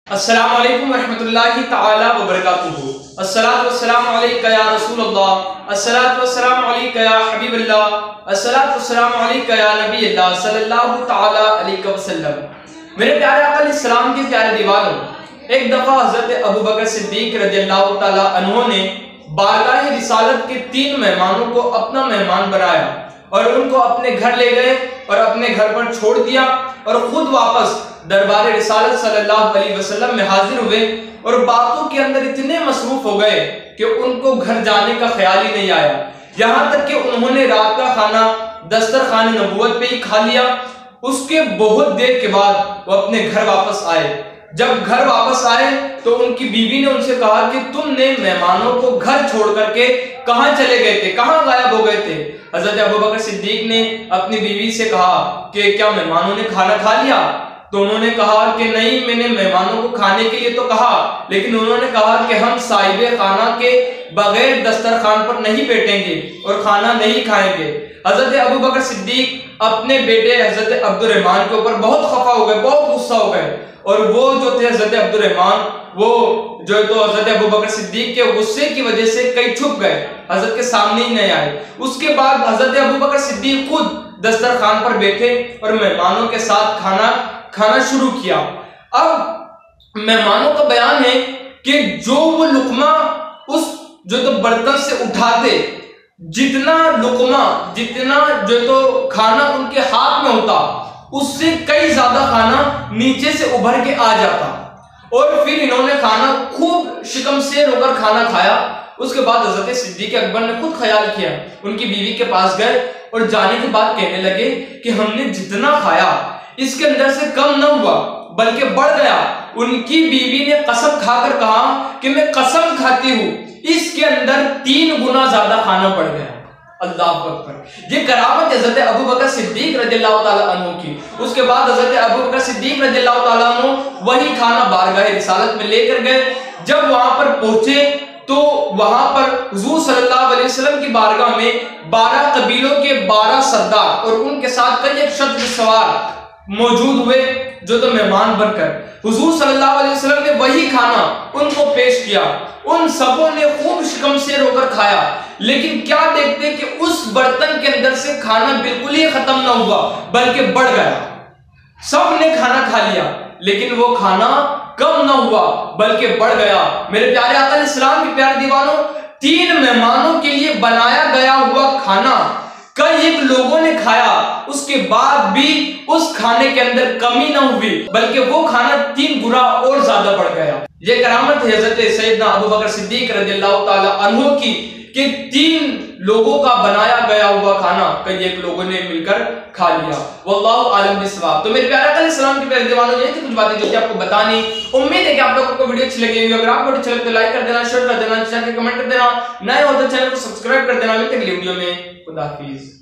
अस्सलामु अलैकुम रहमतुल्लाहि तआला व बरकातुहू। अस्सलातु वस्सलामु अलैका या रसूलल्लाह, अस्सलातु वस्सलामु अलैका या हबीबल्लाह, अस्सलातु वस्सलामु अलैका या नबील्लाह सल्लल्लाहु तआला अलैहि वसल्लम। मेरे प्यारे आका अलैहिस्सलाम के प्यारे दीवानों, एक दफा हजरत अबू बकर सिद्दीक रज़ियल्लाहु तआला अन्हु ने बारगाह रिसालत के 3 मेहमानों को अपना मेहमान बनाया और उनको अपने घर ले गए और अपने घर पर छोड़ दिया और खुद वापस दरबार रिसालत सल्लल्लाहु अलैहि वसल्लम में हाजिर हुए और बातों के अंदर इतने मसरूफ हो गए कि उनको घर जाने का ख्याल ही नहीं आया। यहाँ तक कि उन्होंने रात का खाना दस्तरखान नबूवत पे ही खा लिया। उसके बहुत देर के बाद वो अपने घर वापस आए। जब घर वापस आए तो उनकी बीवी ने उनसे कहा कि तुमने मेहमानों को घर छोड़ करके कहां चले गए थे, कहां गायब हो गए थे। हजरत अबू बकर सिद्दीक ने अपनी बीवी से कहा कि क्या मेहमानों ने खाना खा लिया? तो उन्होंने कहा कि नहीं, मैंने मेहमानों को खाने के लिए तो कहा, लेकिन उन्होंने कहा कि हम साहिबे खाना के बगैर दस्तरखान पर नहीं बैठेंगे और खाना नहीं खाएंगे। हजरत अबू बकर सिद्दीक अपने बेटे हजरत अब्दुर्रहमान के ऊपर बहुत खफा हो गए, बहुत गुस्सा हो गए और वो जो थे हजरत अब्दुर्रहमान, वो जो तो हजरत अबू बकर सिद्दीक के गुस्से की वजह से कहीं छुप गए, हजरत के सामने ही नहीं आए। उसके बाद हजरत अबू बकर सिद्दीक खुद दस्तरखान पर बैठे और मेहमानों के साथ खाना शुरू किया। अब मेहमानों का बयान है कि जो वो लुकमा उस जो तो बर्तन से उठाते, जितना लुकमा, जितना जो तो खाना उनके हाथ में होता, उससे कई ज्यादा खाना नीचे से उभर के आ जाता और फिर इन्होंने खाना खूब शिकमशेर होकर खाना खाया। उसके बाद हजरत सिद्दीक अकबर ने खुद ख्याल किया, उनकी बीवी के पास गए और जाने के बाद कहने लगे कि हमने जितना खाया इसके अंदर से कम न हुआ बल्कि बढ़ गया। उनकी बीवी ने कसम खाकर कहा कि मैं कसम खाती हूं इसके अंदर 3 गुना ज्यादा खाना बढ़ गया। अल्लाह अकबर। ये करामत हजरत अबू बकर सिद्दीक रज़ियल्लाहु ताला अन्हु की। उसके बाद हजरत अबू बकर सिद्दीक रज़ियल्लाहु ताला अन्हु वही खाना बारगाह रिसालत में लेकर गए। जब वहां पर पहुंचे तो वहां पर हुजूर सल्लल्लाहु अलैहि वसल्लम की बारगाह में 12 कबीलों के 12 सरदार और उनके साथ कई एक शत्र सवार मौजूद हुए जो तो मेहमान बनकर। हुजूर सल्लल्लाहु अलैहि वसल्लम ने वही खाना उनको पेश किया। उन सबों ने खूब शिकमशेर होकर खाया, लेकिन क्या देखते कि उस बर्तन के अंदर से खाना बिल्कुल ही खत्म न हुआ बल्कि बढ़ गया। सब ने खाना खा लिया लेकिन वो खाना कम न हुआ बल्कि बढ़ गया। मेरे प्यारे आका अलैहिस्सलाम के प्यारे दीवानों, 3 मेहमानों के लिए बनाया गया हुआ खाना कई एक लोगों ने खाया, उसके बाद भी उस खाने के अंदर कमी न हुई बल्कि वो खाना 3 गुना और ज्यादा बढ़ गया। ये करामत है हजरत सैयदना अबू बकर सिद्दीक रज़ियल्लाहु ताला अन्हु की कि 3 लोगों का बनाया गया हुआ खाना कई एक लोगों ने मिलकर खा लिया। वल्लाहु आलम बिस्सवाब। तो मेरे प्यारे आका अलैहिस्सलाम के प्यारे दीवानों, ये थी कुछ बातें जो कि आपको बतानी। उम्मीद है कि आप लोगों को वीडियो अच्छी लगी होगी। अगर आपको अच्छा लगे तो लाइक कर देना, शेयर कर देना, चैनल पे कमेंट कर देना, नए हो तो चैनल को सब्सक्राइब कर देना। मिलते हैं अगली वीडियो में। खुदा हाफिज।